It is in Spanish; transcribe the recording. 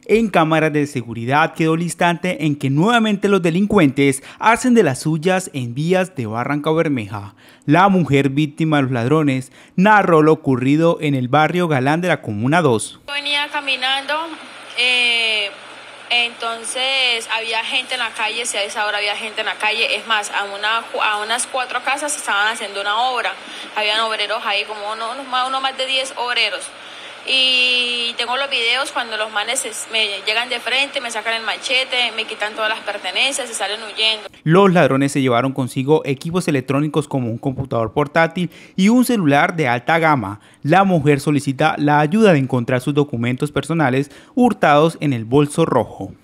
En cámaras de seguridad quedó el instante en que nuevamente los delincuentes hacen de las suyas en vías de Barrancabermeja. La mujer víctima de los ladrones narró lo ocurrido en el barrio Galán de la Comuna 2. Venía caminando, entonces había gente en la calle, si a esa hora había gente en la calle, es más, a unas 4 casas estaban haciendo una obra, habían obreros ahí, como uno más de 10 obreros. Y tengo los videos cuando los manes me llegan de frente, me sacan el machete, me quitan todas las pertenencias y salen huyendo. Los ladrones se llevaron consigo equipos electrónicos como un computador portátil y un celular de alta gama. La mujer solicita la ayuda de encontrar sus documentos personales hurtados en el bolso rojo.